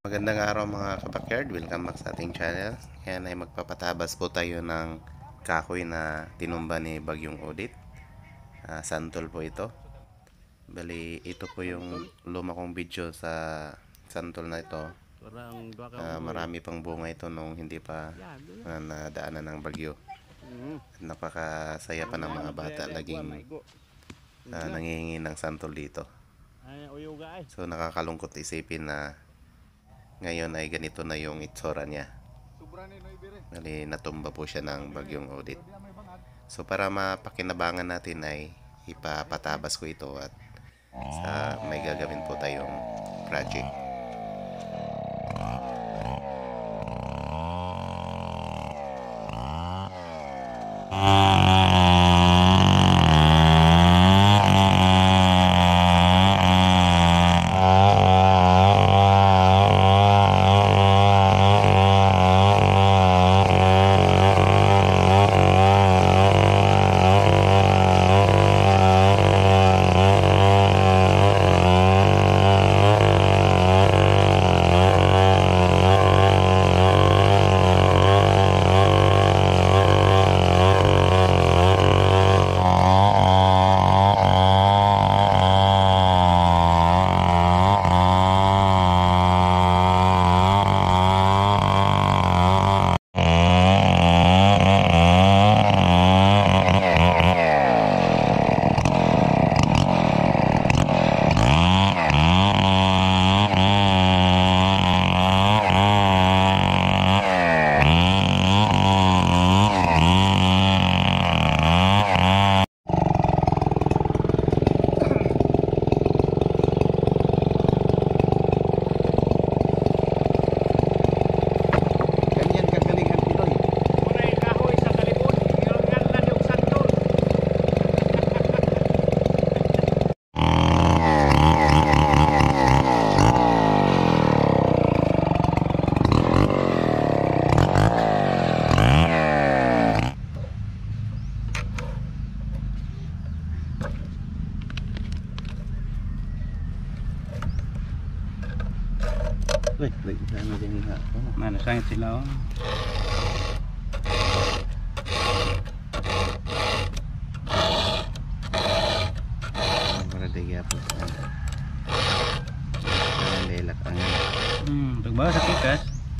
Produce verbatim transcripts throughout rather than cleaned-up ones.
Magandang araw mga kabakyard, welcome back sa ating channel. Yan ay magpapatabas po tayo ng kahoy na tinumba ni Bagyong Odette. uh, Santol po ito. Bali ito po yung luma kong video sa santol na ito. uh, Marami pang bunga ito nung hindi pa uh, nadaanan ng bagyo. At napakasaya pa ng mga bata laging uh, nangihingi ng santol dito. So nakakalungkot isipin na ngayon ay ganito na yung itsura niya. Bali, natumba po siya ng Bagyong Odette. So para mapakinabangan natin ay ipapatabas ko ito at sa may gagawin po tayong project. Wait, wait, sana din nga. Mana sangit sila oh. Para daya po sa ang lelak ang Hmm, pagbawa sa tikas.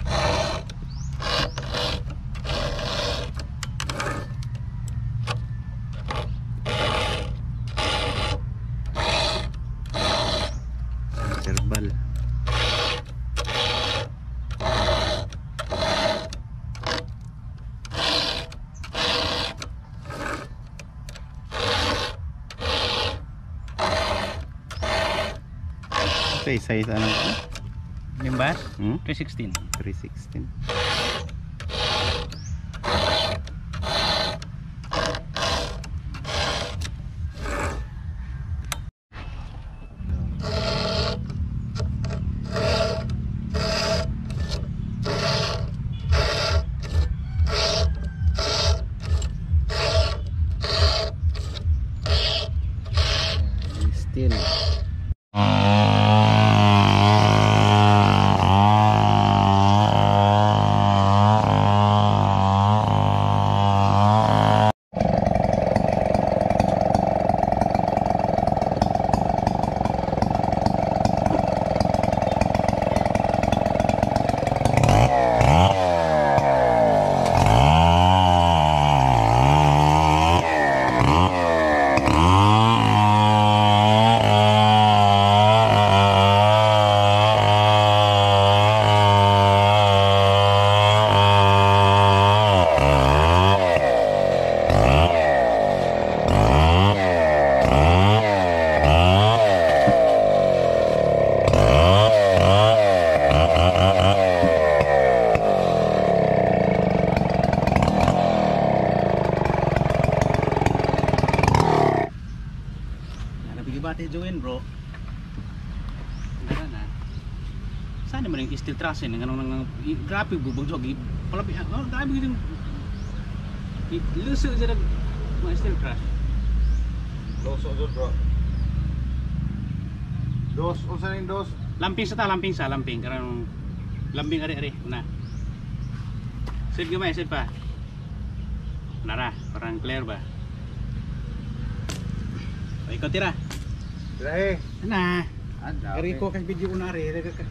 serbal. Say size ano ko? Limbas? Hmm? three sixteen. three sixteen. Steel. Bati join bro. Ngana na. Sana man yung steel truss ni ngano nang grabe bubog jog palabi. Oh, grabe gid. Luso jud ang steel truss. Dos o bro. Dos, unsa ning dos? Lamping sa ta, lamping sa, lamping karon Lambing ari-ari. Nah. Save gamay, save pa. Nara, parang clear ba? O, ikaw tira. Dahil. Nah. Ada. Ari ko kay video ko na ari.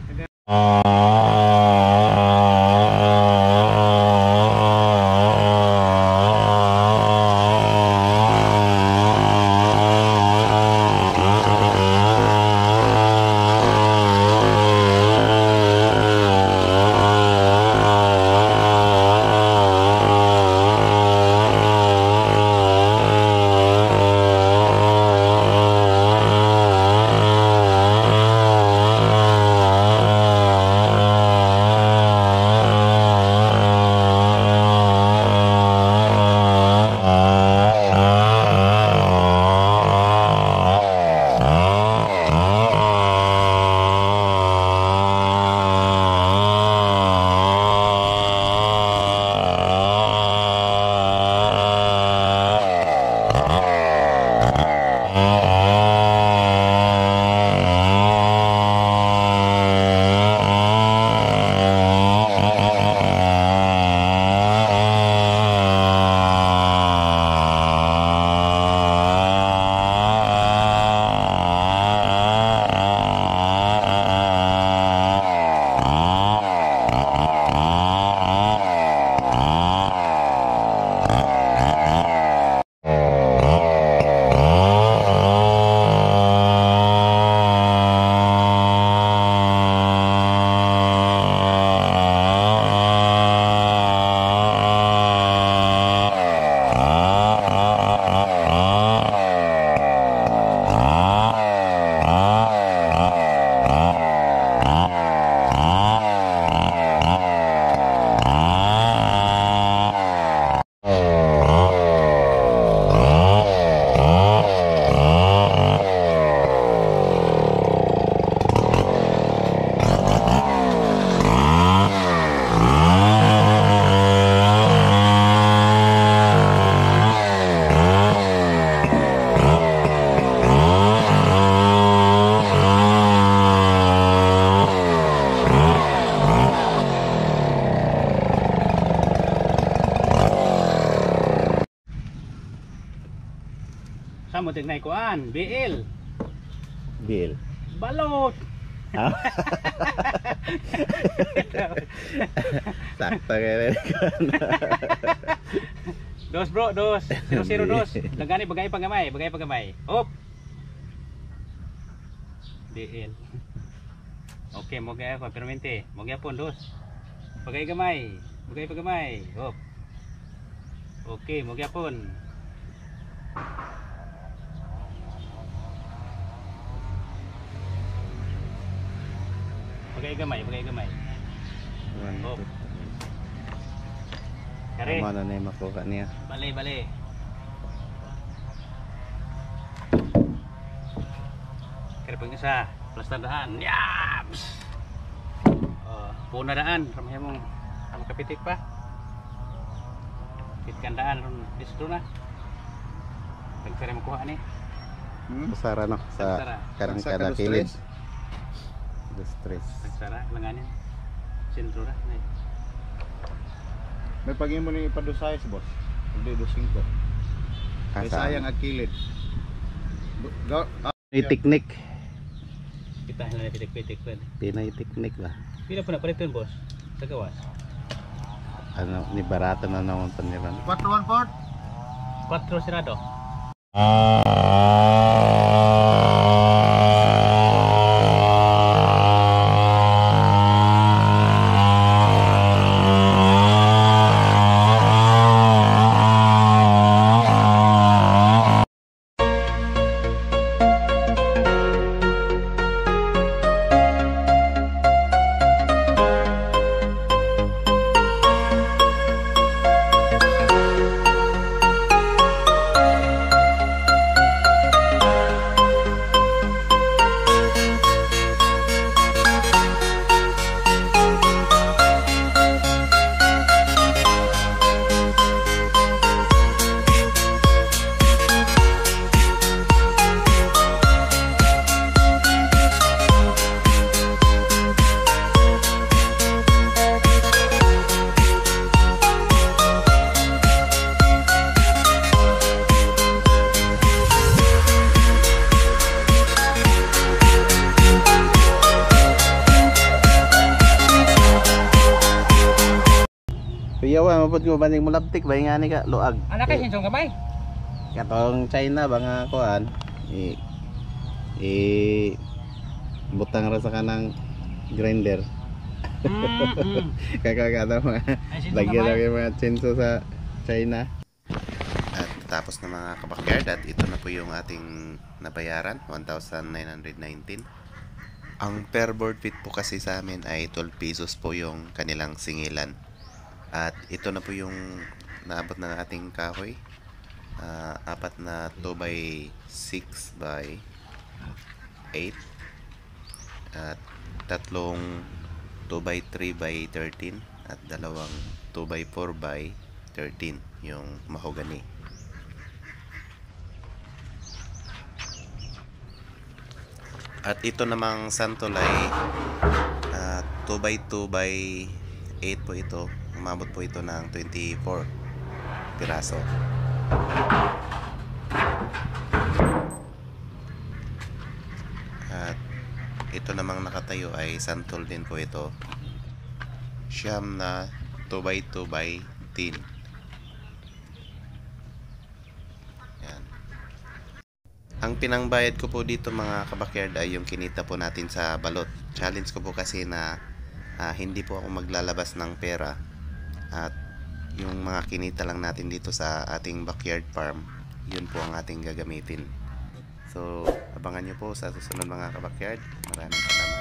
Samo tingnan kuan, B L. Bill. Balot. Ah. Sakto kaya Dos bro, dos. Zero zero dos. Dagani bagay pagamay, bagay pagamay. Op. B L. Okay, mo gaya ko permente. Mo gaya pon dos. Bagay gamay, bagay pagamay. Op. Okay, mo gaya pon. Bagay gamay, bagay gamay. Oh. Kare. Ano na yung makuha niya? Bale, bale. Kare pag isa, plastar daan. Yaps! Oh, puna daan. Ramay mong ang kapitik pa. Pitkan daan ron distro na. Pagkare makuha ni. Hmm? Sara no? Sa Sara. karang Sa kada dos kilid. tres. Dos tres. Pagsara langanin. Sentro na. Nay. May pagin mo ni ipadusay sa boss. Hindi dos singko. Kaya Asa? sayang ang kilid. Bu- gaw- ah, May teknik. Kita na pitik-pitik pa. Pinay teknik ba? Pila pa na paliton boss? Sa gawas. Ano, ni barato na naman paniran. Quattro one four. Quattro sirado. Iyawa mapod ko baning mulabtik ba nga ni ka luag. Anak kay sinsong gamay. Katong China ba nga kuan i i butang ra sa kanang grinder. Mm. Kakakata mga Ay sinsong lagyan gamay. lang yung mga chinso sa China. At tapos na mga kabakyard at ito na po yung ating nabayaran, one thousand nine hundred nineteen. Ang per board feet po kasi sa amin ay twelve pesos po yung kanilang singilan. At ito na po yung naabot ng ating kahoy. Uh, apat na two by six by eight. At tatlong two by three by thirteen. At dalawang two by four by thirteen yung mahogany. At ito namang santol ay uh, two by two by eight po ito. Umabot po ito ng twenty-four piraso. At ito namang nakatayo ay santol din po ito. Siyam na two by two by ten. Yan. Ang pinangbayad ko po dito mga kabakyard ay yung kinita po natin sa balot. Challenge ko po kasi na uh, hindi po ako maglalabas ng pera. At yung mga kinita lang natin dito sa ating backyard farm, yun po ang ating gagamitin. So, abangan nyo po sa susunod mga kabakyard. Maraming salamat.